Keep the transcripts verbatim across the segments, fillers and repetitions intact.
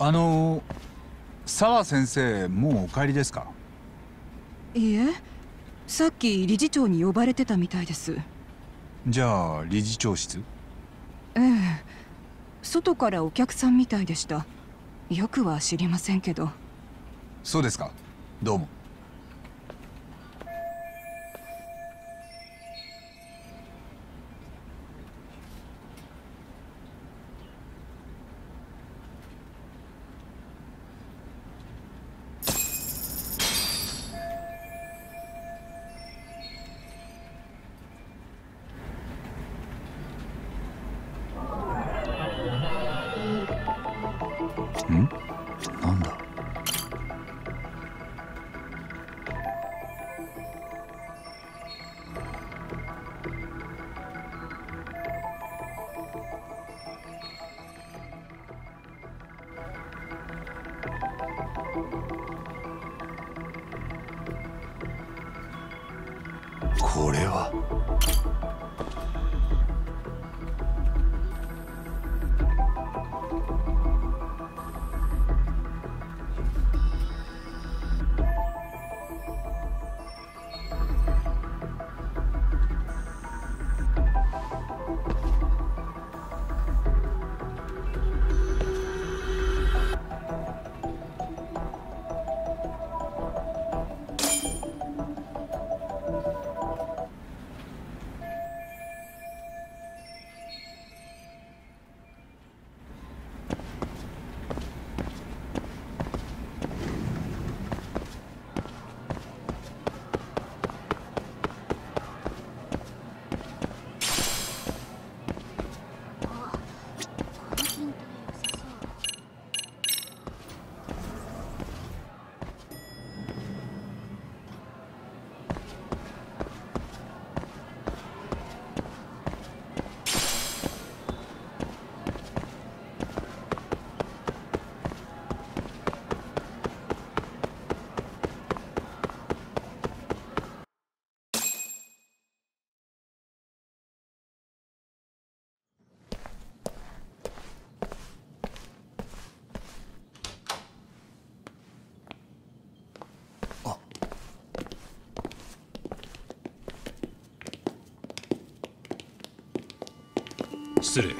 あの澤先生、もうお帰りですか？ いいえ、さっき理事長に呼ばれてたみたいです。 じゃあ理事長室？ ええ、外からお客さんみたいでした。よくは知りませんけど。 そうですか、どうも。ん？なんだ？これは。 失礼。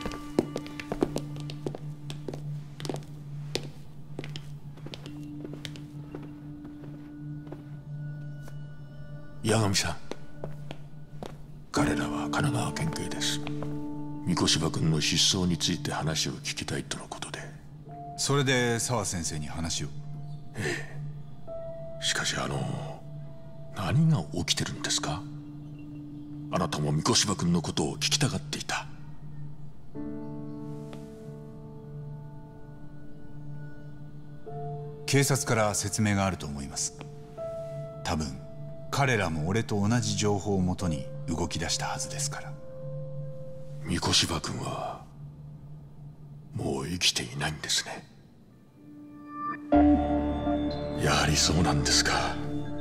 八神さん、彼らは神奈川県警です。三越柴君の失踪について話を聞きたいとのことで。 それで澤先生に話を？ ええ。しかしあの何が起きてるんですか？あなたも三越柴君のことを聞きたがっていた。 警察から説明があると思います。多分彼らも俺と同じ情報をもとに動き出したはずですから。 三越柴君はもう生きていないんですね。やはりそうなんですか。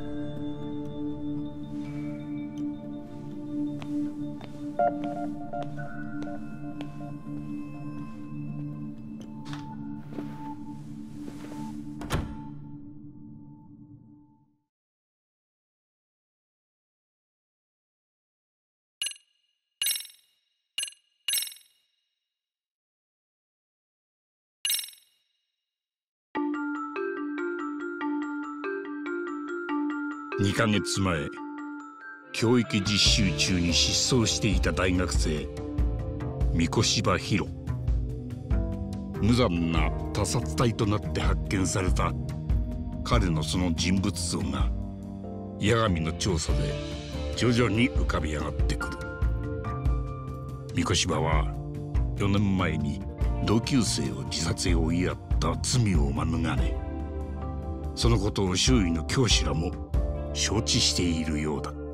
にかげつまえ、教育実習中に失踪していた大学生三越柴博。無残な他殺体となって発見された彼のその人物像が八神の調査で徐々に浮かび上がってくる。三越柴はよねんまえに同級生を自殺へ追いやった罪を免れ、そのことを周囲の教師らも承知しているようだった。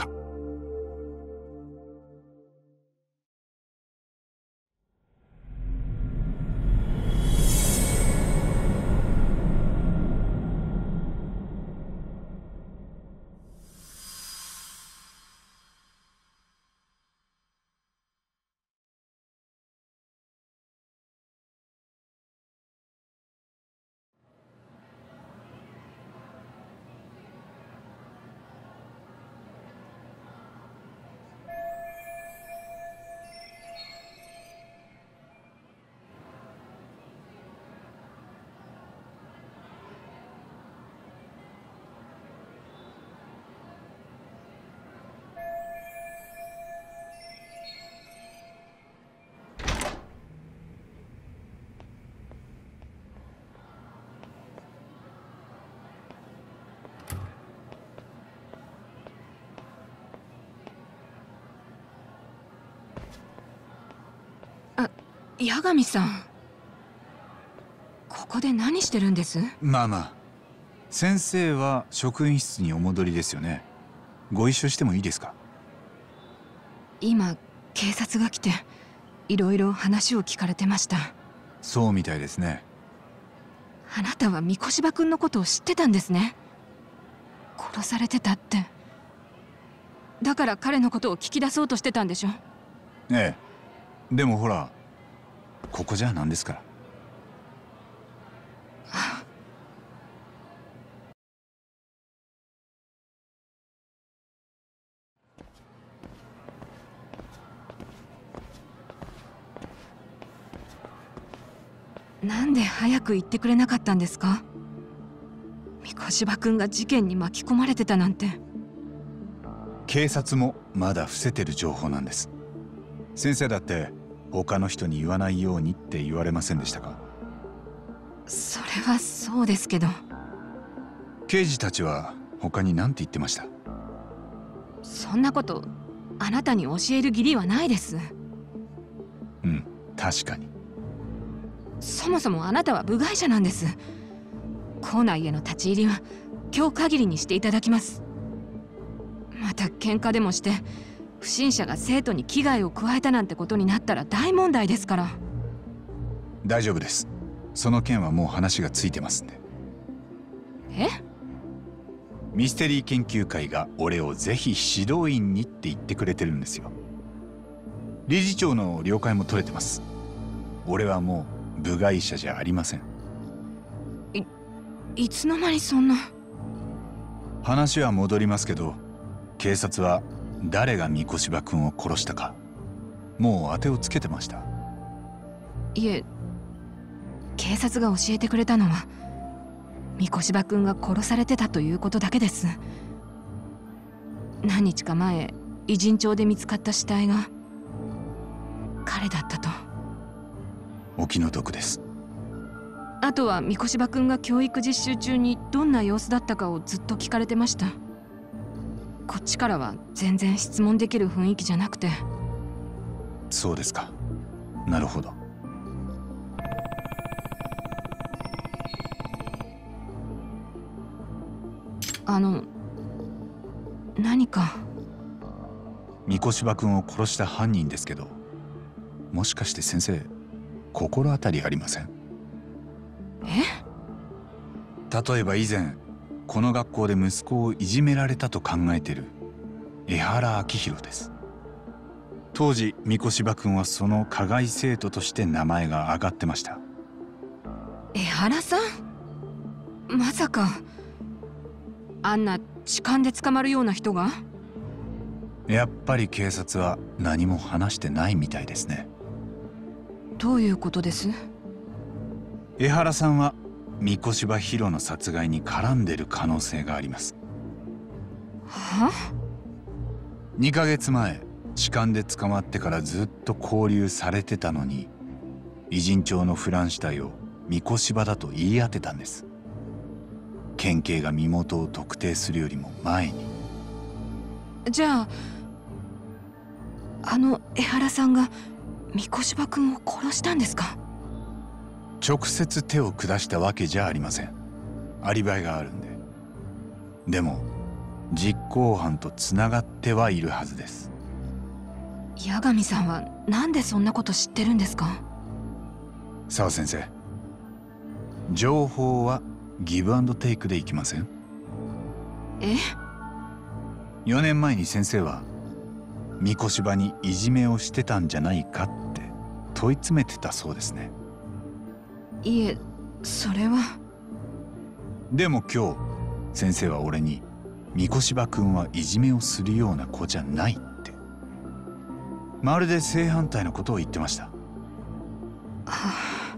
八神さん、ここで何してるんです？ まあまあ、先生は職員室にお戻りですよね。ご一緒してもいいですか？ 今警察が来ていろいろ話を聞かれてました。 そうみたいですね。 あなたは三越柴君のことを知ってたんですね。殺されてたって。だから彼のことを聞き出そうとしてたんでしょ？ ええ、でもほら、ここじゃなんですから。 なんで早く言ってくれなかったんですか？三越柴君が事件に巻き込まれてたなんて。 警察もまだ伏せてる情報なんです。先生だって他の人に言わないようにって言われませんでしたか？ それはそうですけど。 刑事たちは他に何て言ってました？ そんなことあなたに教える義理はないです。 うん、確かに。 そもそもあなたは部外者なんです。校内への立ち入りは今日限りにしていただきます。また喧嘩でもして不審者が生徒に危害を加えたなんてことになったら大問題ですから。 大丈夫です。その件はもう話がついてますんで。 え？ ミステリー研究会が俺をぜひ指導員にって言ってくれてるんですよ。理事長の了解も取れてます。俺はもう部外者じゃありません。 い、いつの間にそんな。 話は戻りますけど、警察は誰が三越柴君を殺したかもう当てをつけてました。 いえ、警察が教えてくれたのは三越柴君が殺されてたということだけです。何日か前、偉人町で見つかった死体が彼だったと。 お気の毒です。 あとは三越柴君が教育実習中にどんな様子だったかをずっと聞かれてました。こっちからは全然質問できる雰囲気じゃなくて。 そうですか。なるほど。 あの何か。 三越柴君を殺した犯人ですけど、もしかして先生心当たりありません？ え？ 例えば以前この学校で息子をいじめられたと考えている江原明宏です。当時三越柴君はその加害生徒として名前が挙がってました。 江原さん？まさかあんな痴漢で捕まるような人が？ やっぱり警察は何も話してないみたいですね。 どういうことです？ 江原さんは三越柴宏の殺害に絡んでる可能性があります。 は？ にかげつまえ痴漢で捕まってからずっと勾留されてたのに、偉人町のフラン死体を三越柴だと言い当てたんです。県警が身元を特定するよりも前に。 じゃああの江原さんが三越柴君を殺したんですか？ 直接手を下したわけじゃありません。アリバイがあるんで。でも実行犯とつながってはいるはずです。 八神さんはなんでそんなこと知ってるんですか？ 澤先生、情報はギブアンドテイクでいきません？ え？ よねんまえに先生は三越柴にいじめをしてたんじゃないかって問い詰めてたそうですね。 いえ、それは。 でも今日先生は俺に三越柴君はいじめをするような子じゃないってまるで正反対のことを言ってました。 はあ、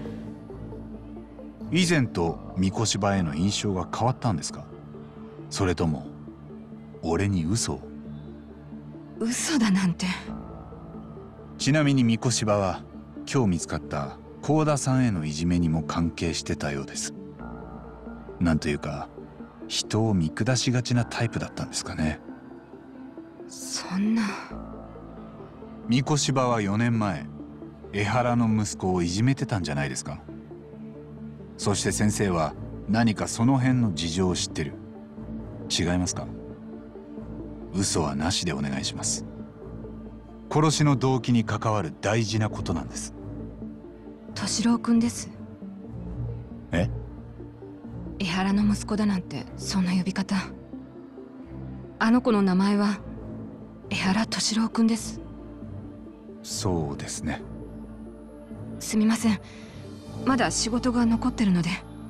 以前と三越柴への印象が変わったんですか？それとも俺に嘘を？ 嘘だなんて。 ちなみに三越柴は今日見つかった幸田さんへのいじめにも関係してたようです。なんというか人を見下しがちなタイプだったんですかね。 そんな。 三越柴はよねんまえ江原の息子をいじめてたんじゃないですか。そして先生は何かその辺の事情を知ってる。違いますか？嘘はなしでお願いします。殺しの動機に関わる大事なことなんです。 敏郎君です。 え？ 江原の息子だなんてそんな呼び方。あの子の名前は江原敏郎君です。 そうですね。 すみません、まだ仕事が残ってるので。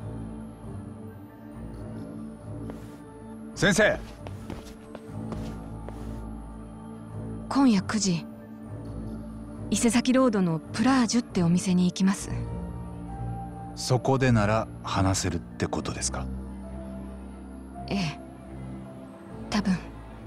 先生、 今夜くじ、伊勢崎ロードのプラージュってお店に行きます。 そこでなら話せるってことですか？ ええ、多分。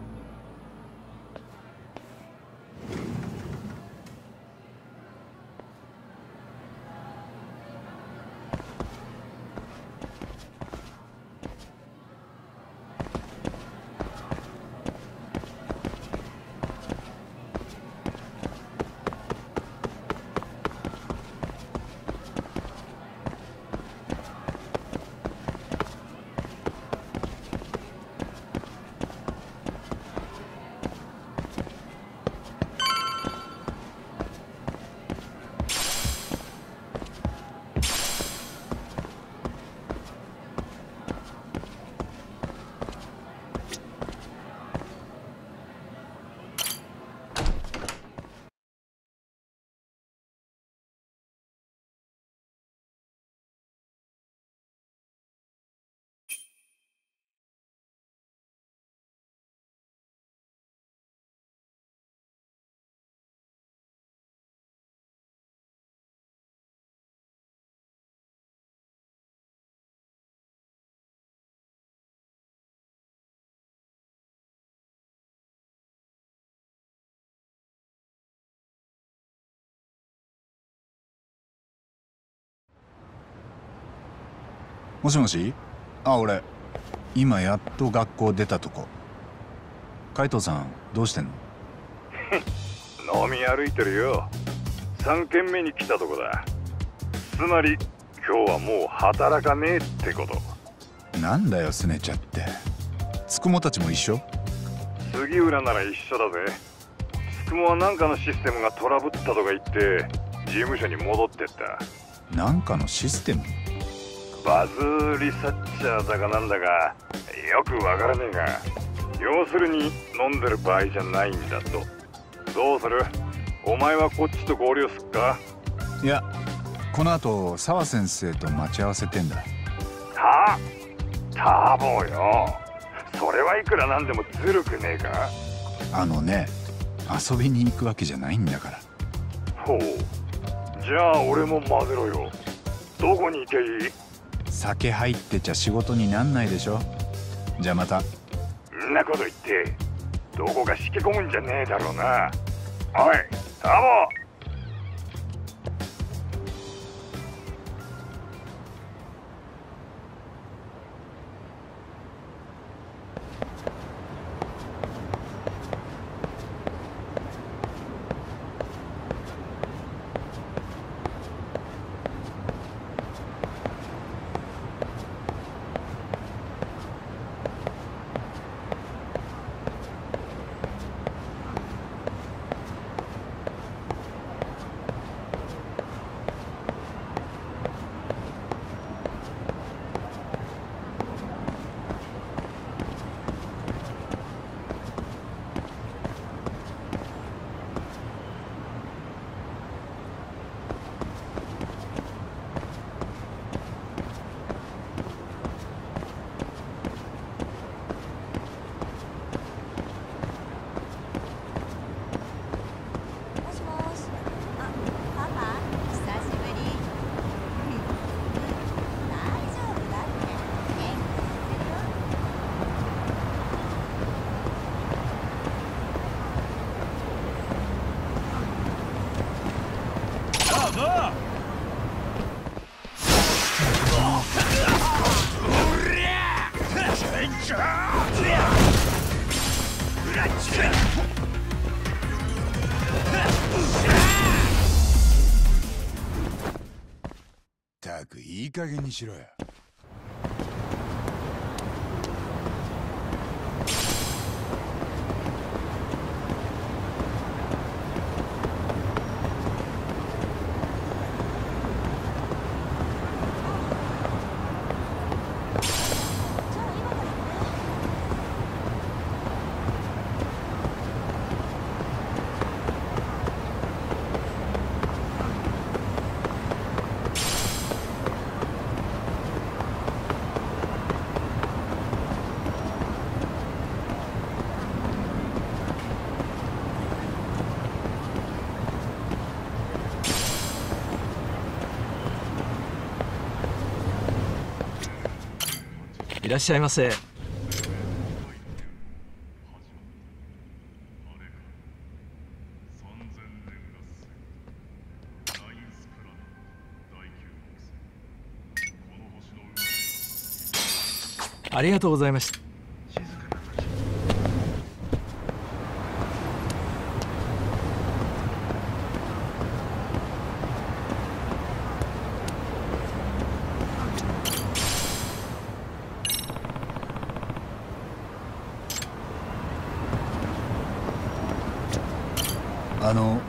もしもし。あ、俺今やっと学校出たとこ。海藤さんどうしてんの？ 飲み歩いてるよ。さんけんめに来たとこだ。つまり今日はもう働かねえってこと。 なんだよすねちゃって。つくもたちも一緒？ 杉浦なら一緒だぜ。つくもはなんかのシステムがトラブったとか言って事務所に戻ってった。 なんかのシステム？ バズリサッチャーだかなんだかよくわからねえが、要するに飲んでる場合じゃないんだと。どうする？お前はこっちと合流すっか？ いや、この後澤先生と待ち合わせてんだ。 はあ？ターボよ。それはいくらなんでもずるくねえか？ あのね、遊びに行くわけじゃないんだから。 ほう。じゃあ俺も混ぜろよ。どこに行けばいい？ 酒入ってちゃ仕事になんないでしょ。じゃあまた。 んなこと言ってどこかしけ込むんじゃねえだろうな。おいターボ。 いい加減にしろよ。 いらっしゃいませ。ありがとうございました。 あの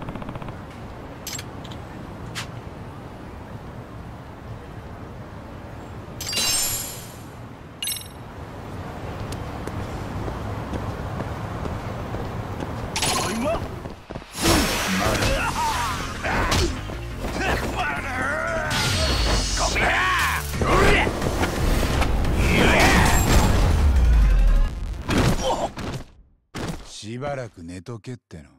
しばらく寝とけっての。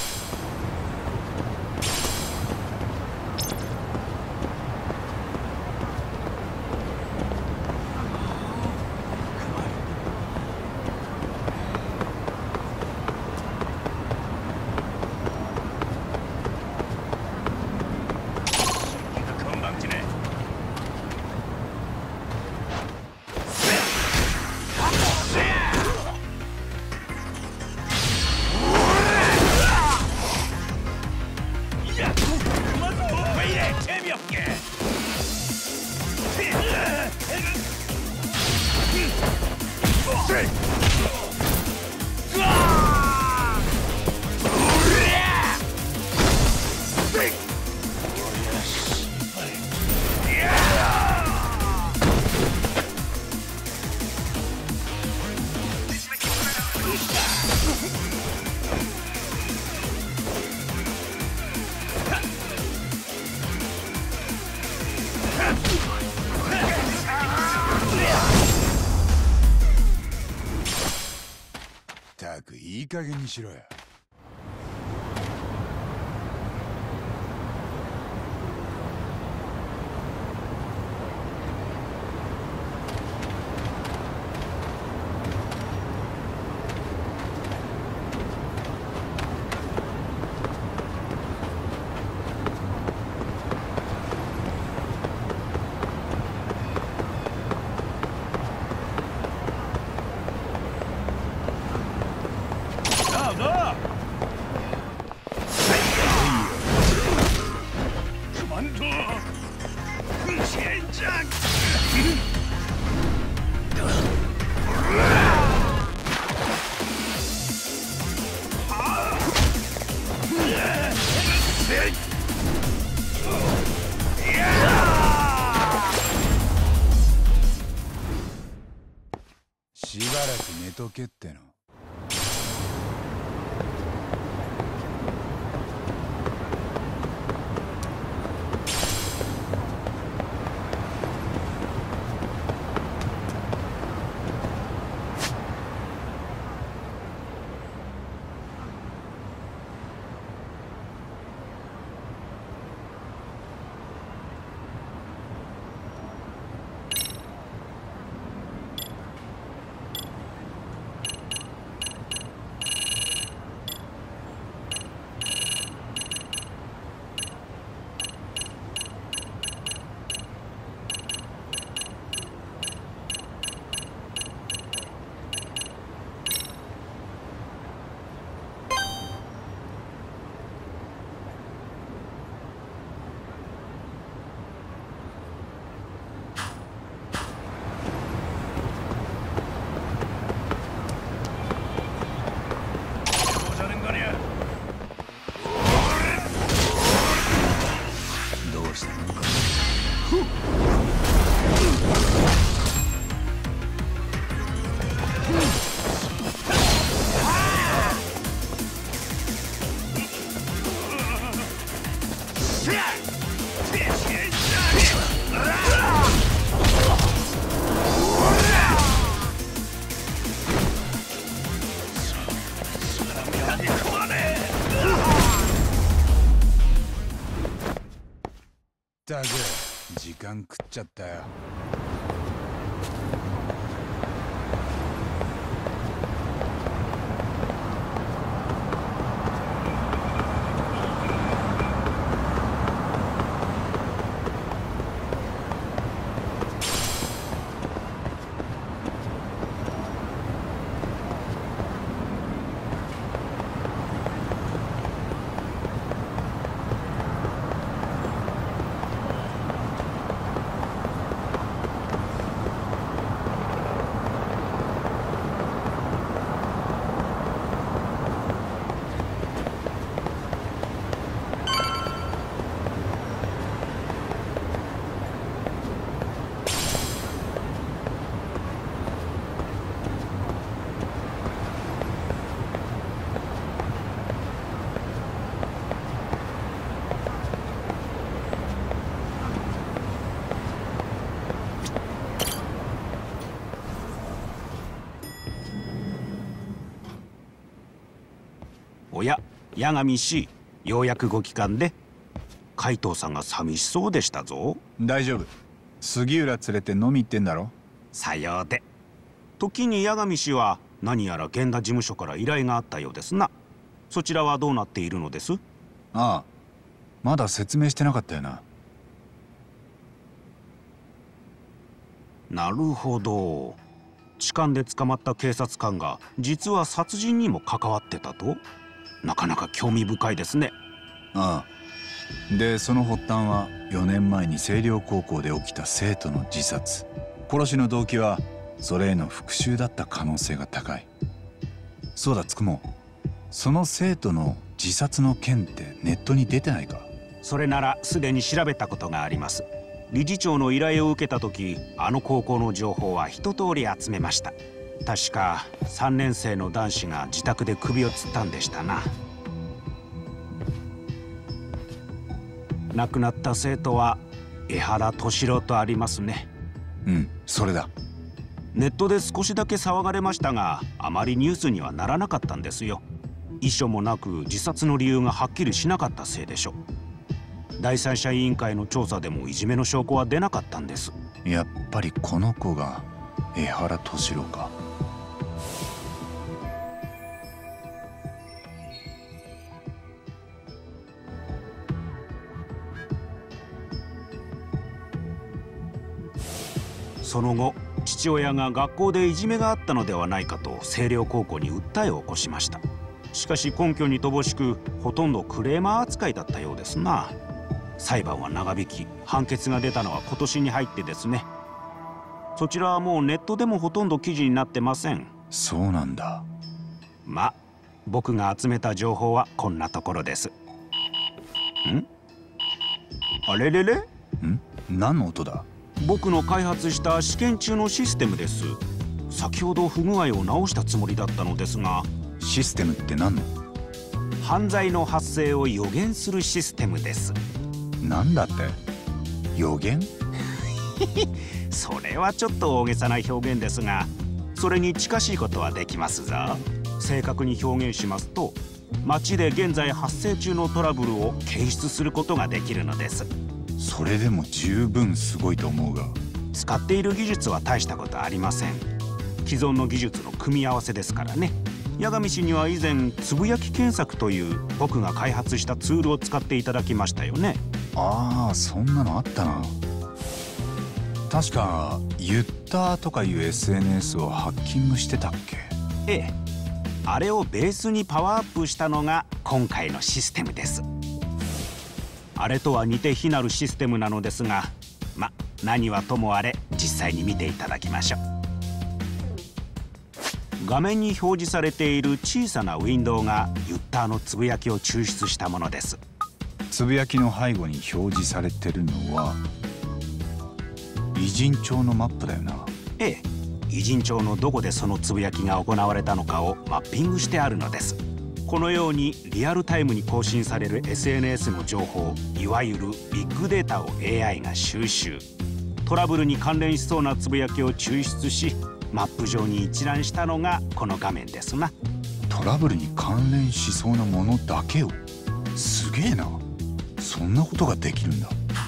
ったくいい加減にしろよ。しばらく寝とけっての。 ったく時間食っちゃったよ。 おや、八神氏、ようやくご帰還で。海藤さんが寂しそうでしたぞ。 大丈夫。杉浦連れて飲み行ってんだろ。 さようで。時に八神氏は何やら源田事務所から依頼があったようですな。そちらはどうなっているのです？ ああ、まだ説明してなかったよな。 なるほど。痴漢で捕まった警察官が実は殺人にも関わってたと？なかなか興味深いですね。 ああ。でその発端はよねんまえに星稜高校で起きた生徒の自殺。殺しの動機はそれへの復讐だった可能性が高い。そうだ、つくもその生徒の自殺の件ってネットに出てないか？ それならすでに調べたことがあります。理事長の依頼を受けた時、あの高校の情報は一通り集めました。確かさんねん生の男子が自宅で首を吊ったんでしたな。亡くなった生徒は江原敏郎とありますね。 うん、それだ。 ネットで少しだけ騒がれましたが、あまりニュースにはならなかったんですよ。遺書もなく自殺の理由がはっきりしなかったせいでしょう。第三者委員会の調査でもいじめの証拠は出なかったんです。 やっぱりこの子が江原敏郎か。 その後、父親が学校でいじめがあったのではないかと星稜高校に訴えを起こしました。しかし根拠に乏しく、ほとんどクレーマー扱いだったようですな。裁判は長引き、判決が出たのは今年に入ってですね。そちらはもうネットでもほとんど記事になってません。 そうなんだ。 ま、僕が集めた情報はこんなところです。ん？あれれれ？ ん？何の音だ？ 僕の開発した試験中のシステムです。先ほど不具合を直したつもりだったのですが。 システムって何の？ 犯罪の発生を予言するシステムです。 なんだって？予言？ それはちょっと大げさな表現ですが、それに近しいことはできますぞ。正確に表現しますと、街で現在発生中のトラブルを検出することができるのです。 それでも十分すごいと思うが。 使っている技術は大したことありません。既存の技術の組み合わせですからね。八神氏には以前つぶやき検索という僕が開発したツールを使っていただきましたよね。 ああ、そんなのあったな。確かユッターとかいう エスエヌエス をハッキングしてたっけ？ ええ、あれをベースにパワーアップしたのが今回のシステムです。あれとは似て非なるシステムなのですが、ま、何はともあれ実際に見ていただきましょう。画面に表示されている小さなウィンドウがユッターのつぶやきを抽出したものです。 つぶやきの背後に表示されてるのは偉人帳のマップだよな。 ええ、偉人帳のどこでそのつぶやきが行われたのかをマッピングしてあるのです。このようにリアルタイムに更新される エスエヌエス の情報、いわゆるビッグデータを エーアイ が収集。トラブルに関連しそうなつぶやきを抽出し、マップ上に一覧したのがこの画面ですな。 トラブルに関連しそうなものだけを。すげえな。そんなことができるんだ。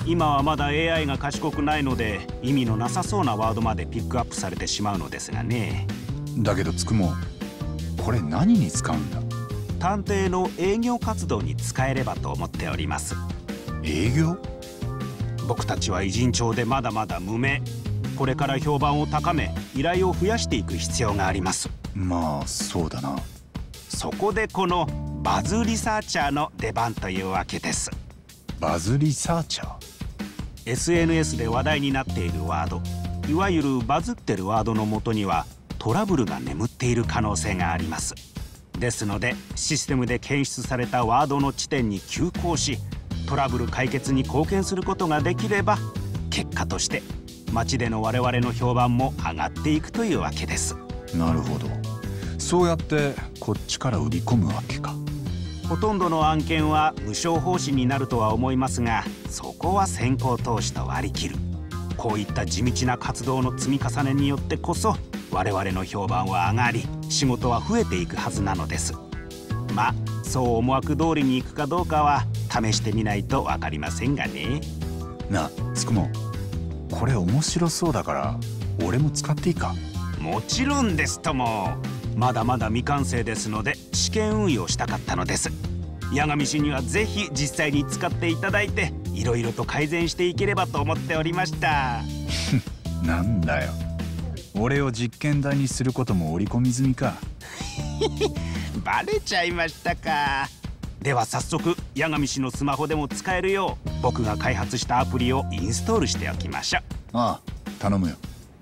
今はまだ エーアイ が賢くないので意味のなさそうなワードまでピックアップされてしまうのですがね。 だけどつくもこれ何に使うんだ？ 探偵の営業活動に使えればと思っております。 営業？ 僕たちは偉人帳でまだまだ無名。これから評判を高め依頼を増やしていく必要があります。 まあそうだな。 そこでこのバズリサーチャーの出番というわけです。 バズリサーチャー？ エスエヌエス で話題になっているワード、いわゆるバズってるワードの元にはトラブルが眠っている可能性があります。ですのでシステムで検出されたワードの地点に急行し、トラブル解決に貢献することができれば、結果として街での我々の評判も上がっていくというわけです。 なるほど。そうやってこっちから売り込むわけか。 ほとんどの案件は無償報酬になるとは思いますが、そこは先行投資と割り切る。こういった地道な活動の積み重ねによってこそ我々の評判は上がり、仕事は増えていくはずなのです。まあそう思惑通りにいくかどうかは試してみないと分かりませんがね。 なあつくもこれ面白そうだから俺も使っていいか？ もちろんですとも。まだまだ未完成ですので試験運用したかったのです。八神氏にはぜひ実際に使っていただいて、いろいろと改善していければと思っておりました。 なんだよ、俺を実験台にすることも織り込み済みか。 バレちゃいましたか。では早速八神氏のスマホでも使えるよう僕が開発したアプリをインストールしておきましょう。 ああ頼むよ。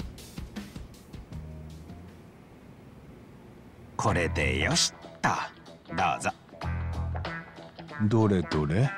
これでよしっと、どうぞ。 どれどれ？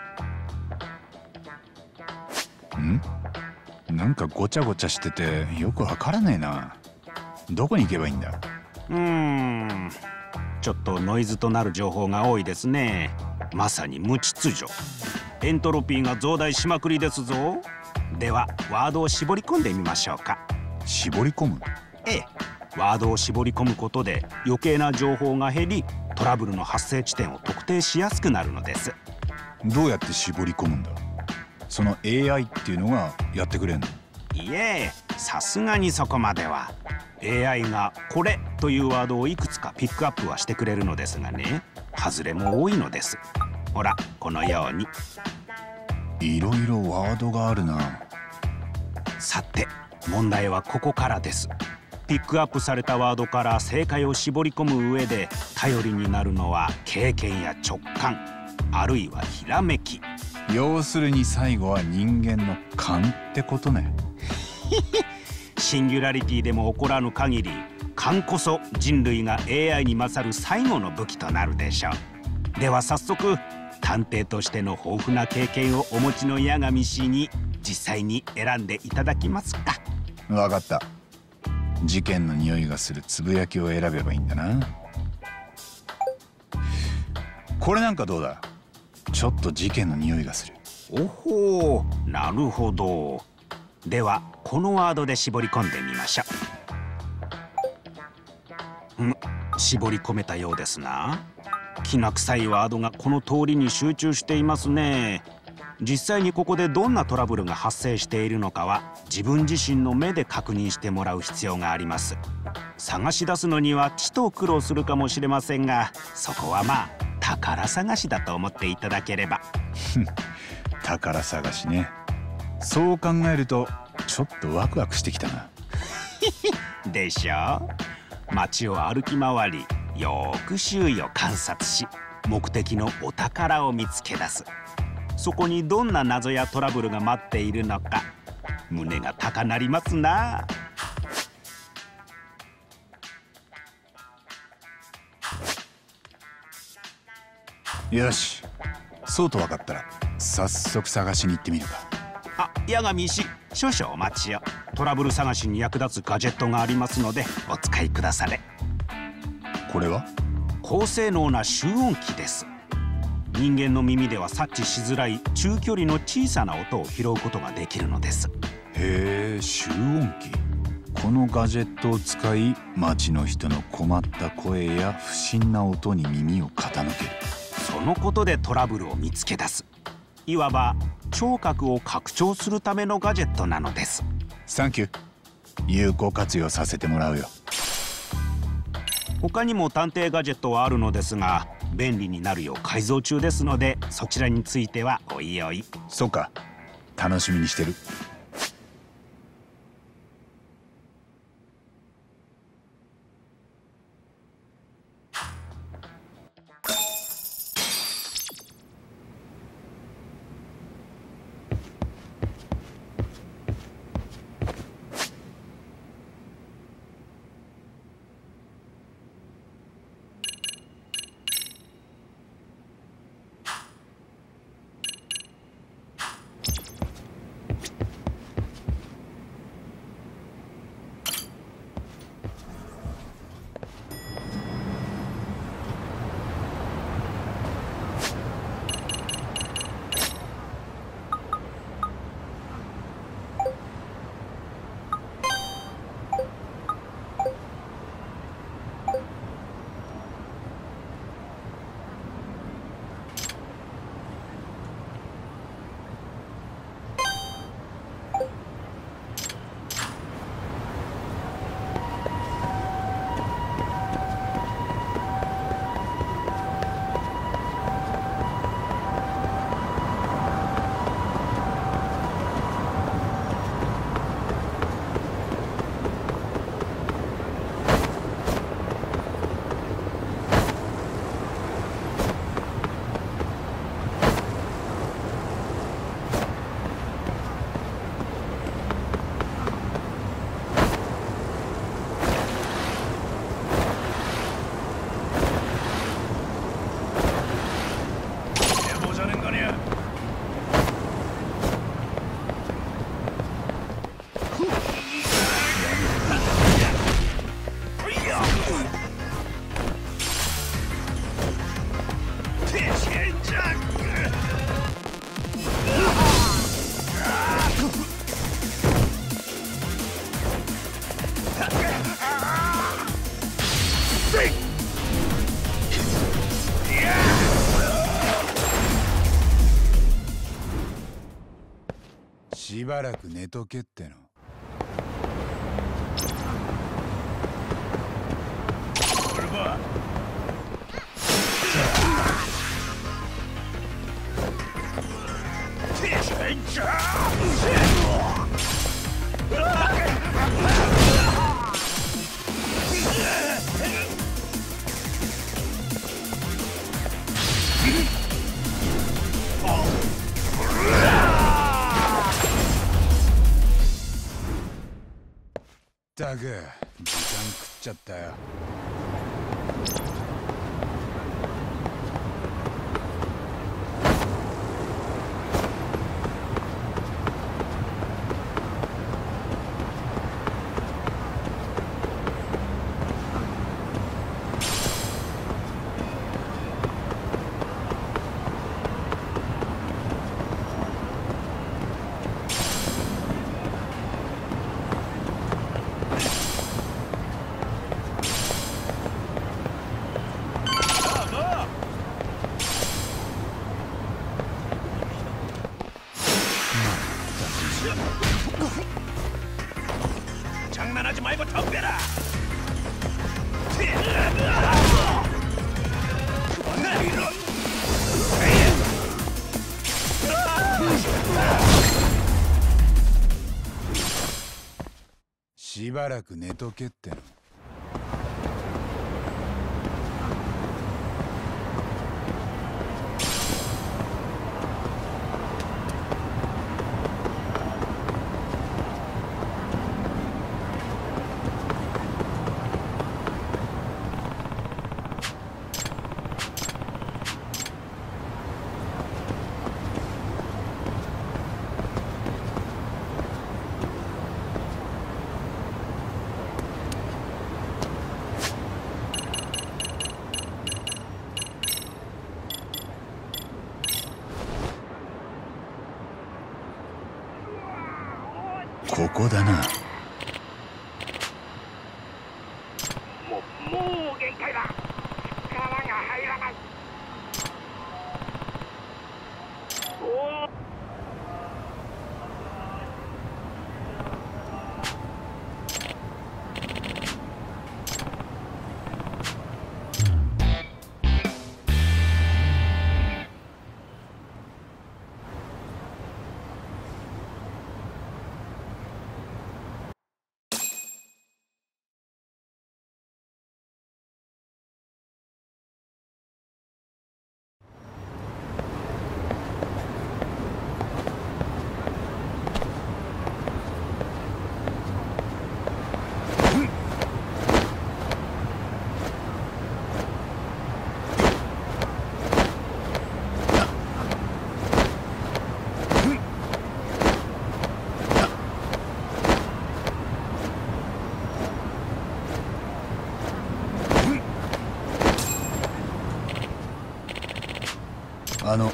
ん？なんかごちゃごちゃしててよくわからねえな。どこに行けばいいんだ？ うーんちょっとノイズとなる情報が多いですね。まさに無秩序。エントロピーが増大しまくりですぞ。ではワードを絞り込んでみましょうか。 絞り込む？ ええ、ワードを絞り込むことで余計な情報が減り、トラブルの発生地点を特定しやすくなるのです。 どうやって絞り込むんだ？その エーアイ っていうのがやってくれんの？ いえ、さすがにそこまでは。エーアイ がこれというワードをいくつかピックアップはしてくれるのですがね、外れも多いのです。ほらこのように。 いろいろワードがあるな。 さて問題はここからです。ピックアップされたワードから正解を絞り込む上で頼りになるのは経験や直感、あるいはひらめき。 要するに最後は人間の勘ってことね。 シンギュラリティでも起こらぬ限り、勘こそ人類が エーアイ に勝る最後の武器となるでしょう。では早速探偵としての豊富な経験をお持ちの八神氏に実際に選んでいただきますか。 わかった。事件の匂いがするつぶやきを選べばいいんだな。これなんかどうだ？ちょっと事件の匂いがする。 おほう、なるほど。ではこのワードで絞り込んでみましょう。ん、絞り込めたようですな。きな臭いワードがこの通りに集中していますね。実際にここでどんなトラブルが発生しているのかは自分自身の目で確認してもらう必要があります。探し出すのにはちと苦労するかもしれませんが、そこはまあ宝探しだと思っていただければ。 宝探しね。そう考えるとちょっとワクワクしてきたな。 でしょう。街を歩き回り、よーく周囲を観察し、目的のお宝を見つけ出す。そこにどんな謎やトラブルが待っているのか、胸が高鳴りますな。 よし、そうと分かったら早速探しに行ってみるか。 あ、八神氏、少々お待ちを。トラブル探しに役立つガジェットがありますのでお使いくだされ。 これは高性能な集音機です。人間の耳では察知しづらい中距離の小さな音を拾うことができるのです。 へえ、集音機。このガジェットを使い、街の人の困った声や不審な音に耳を傾ける。 そのことでトラブルを見つけ出す。 いわば聴覚を拡張するためのガジェットなのです。 サンキュー。有効活用させてもらうよ。 他にも探偵ガジェットはあるのですが、便利になるよう改造中ですので、そちらについてはおいおい。 そうか、楽しみにしてる。しばらく寝とけっての。ったく時間食っちゃったよ。 장난하지 말고 덤벼라. しばらく寝とけっての。ここだな。 もう、もう限界だ。力が入らない。おお。 あの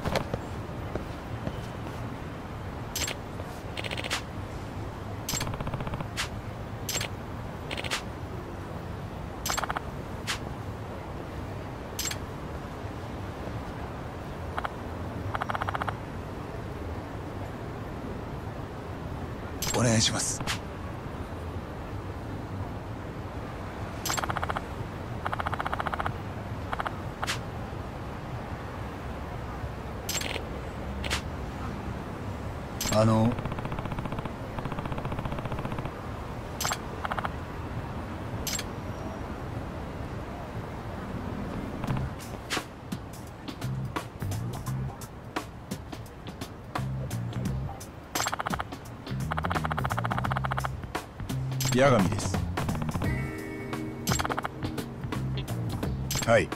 お願いします。あの八神です。はい。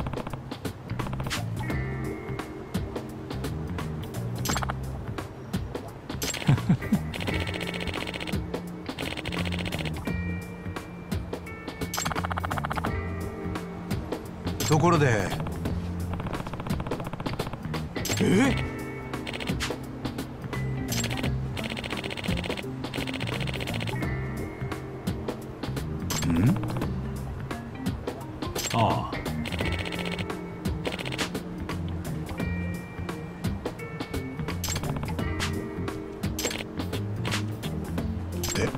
ところでえんああ、 え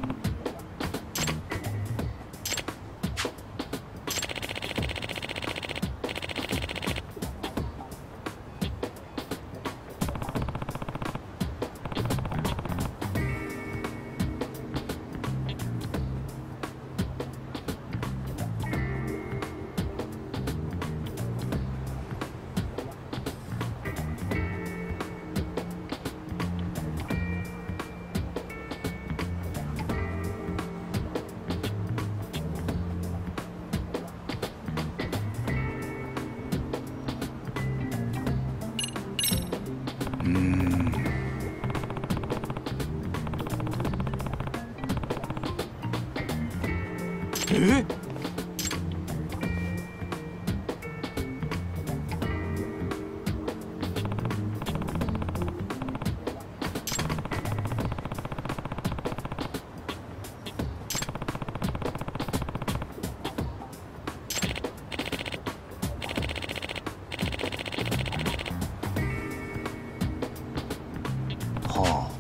うーんえは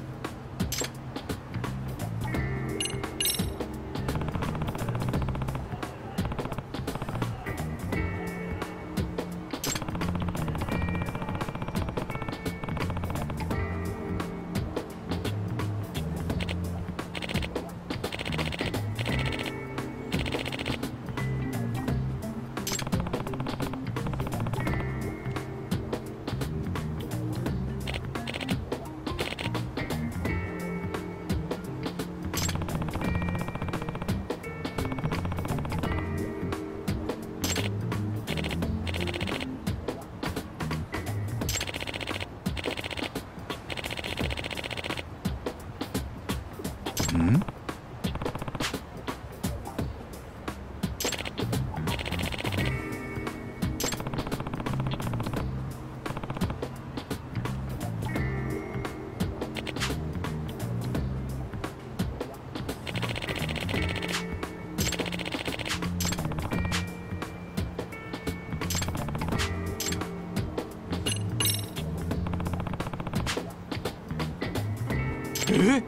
あんえ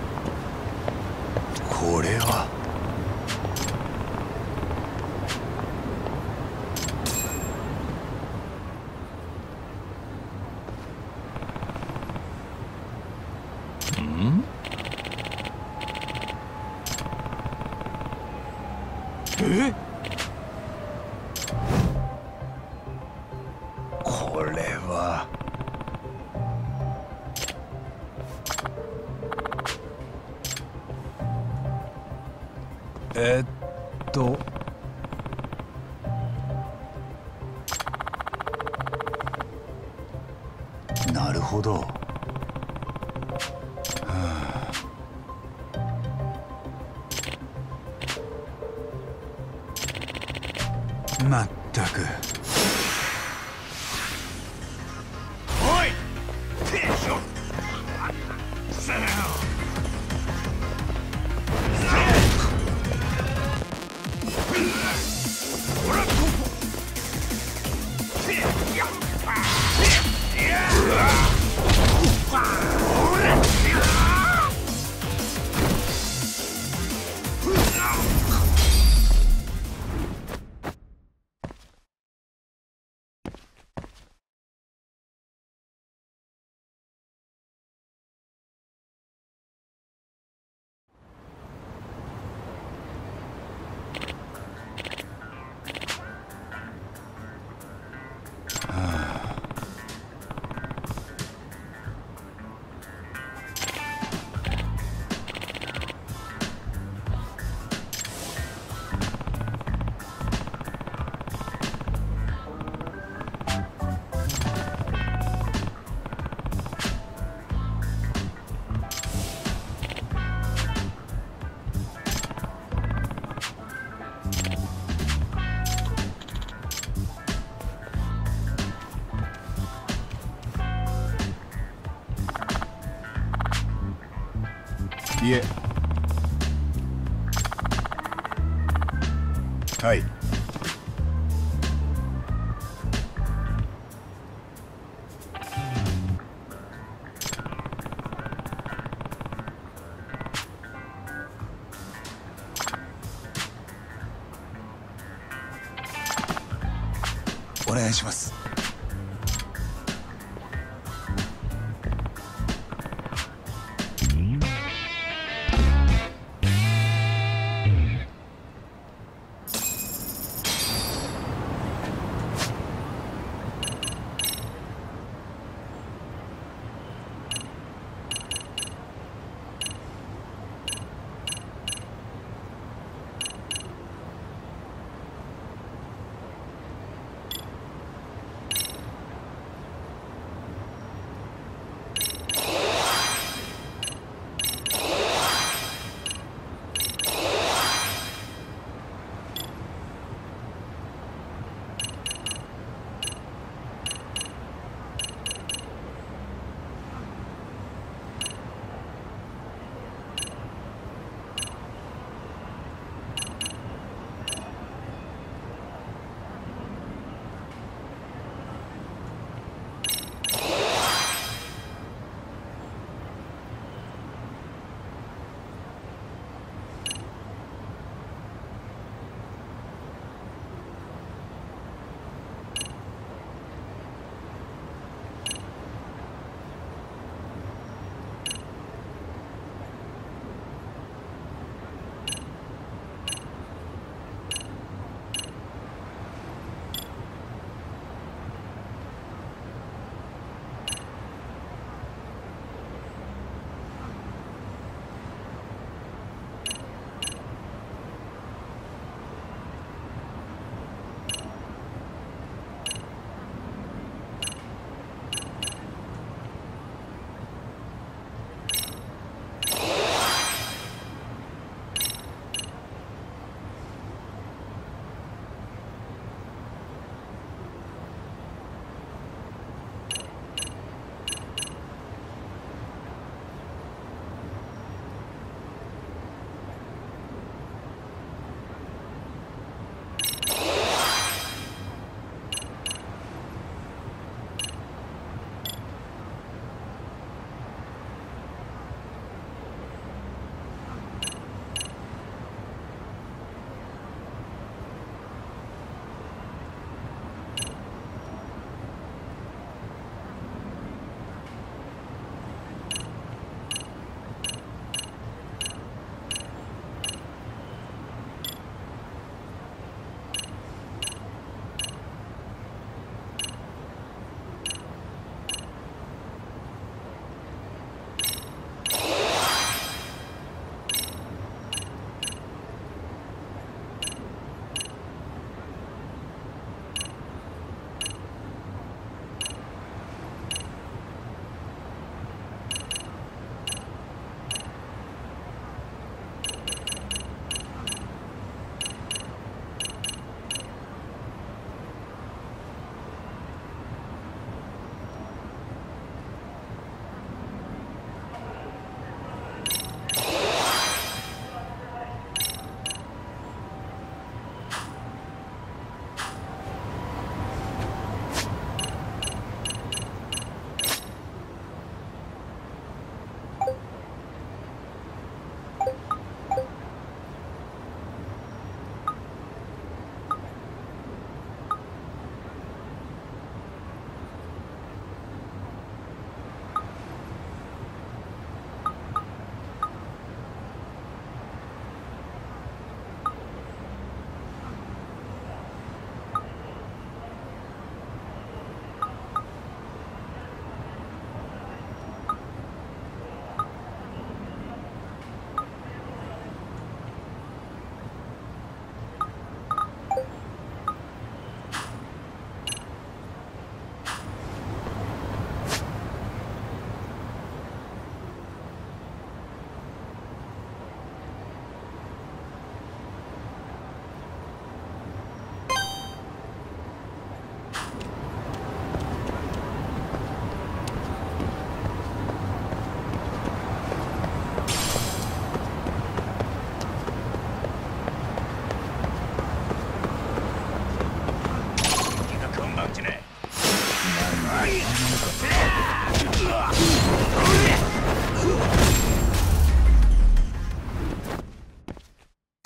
これはえ？ これはえっとなるほど。まったく。 おいテンションさあほらここてやっいやほらいえ。はい。お願いします。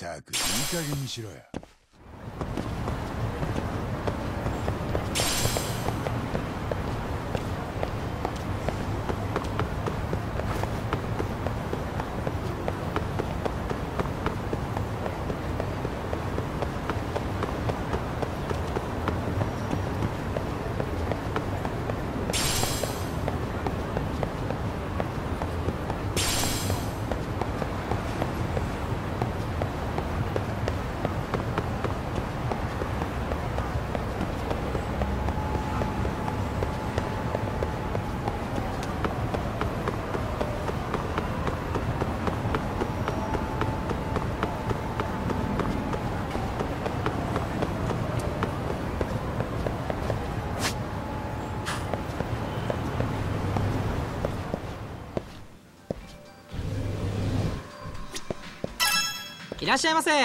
たくいい加減にしろよ。 いらっしゃいませ。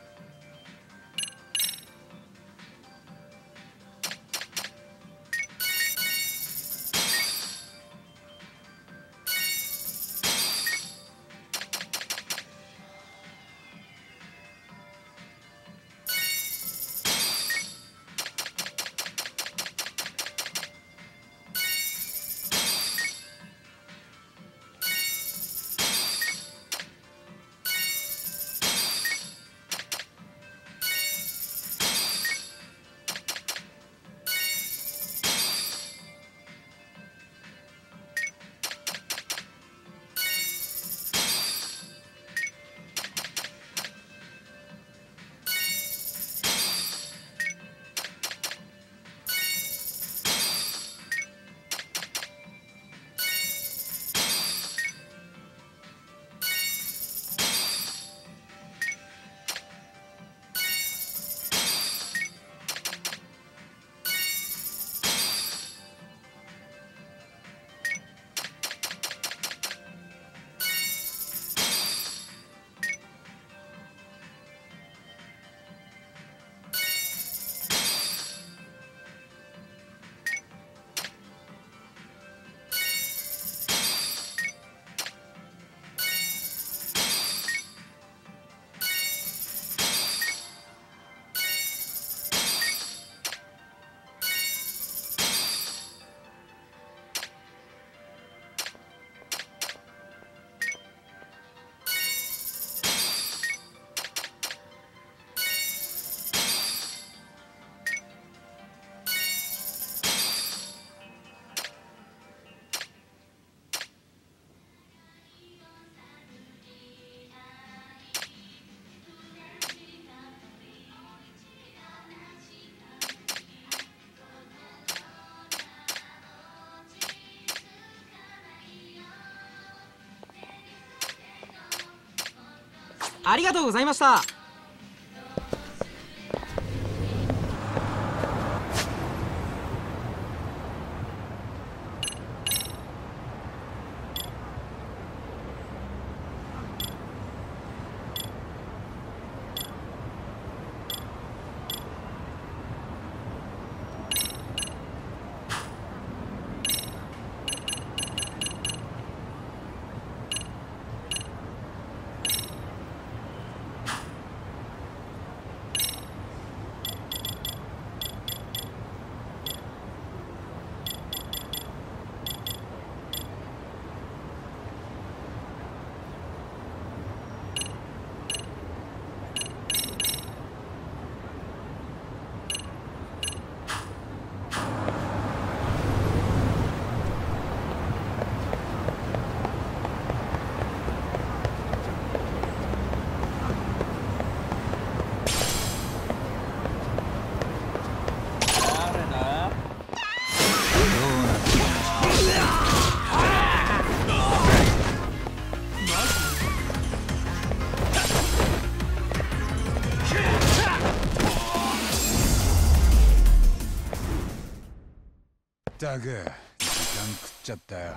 ありがとうございました。 ったく時間食っちゃったよ。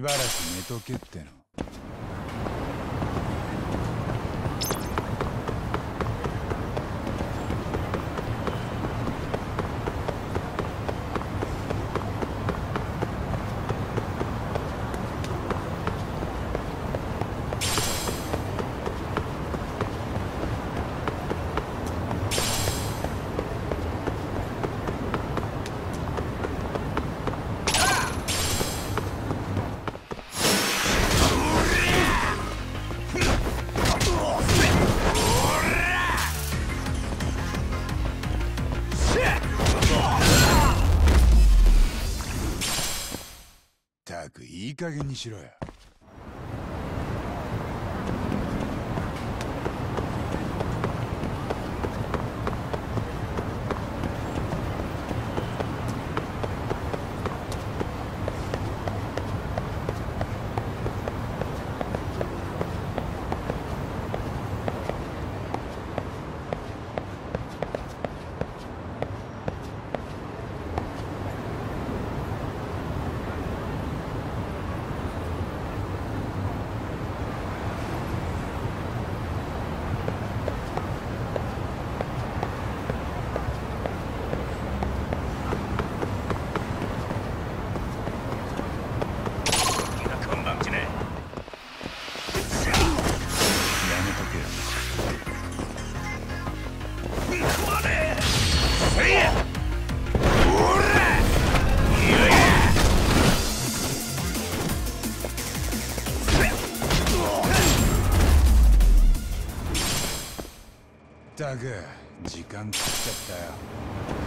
ばらく寝とけっての。ったくいい加減にしろよ。ったく時間食っちゃったよ。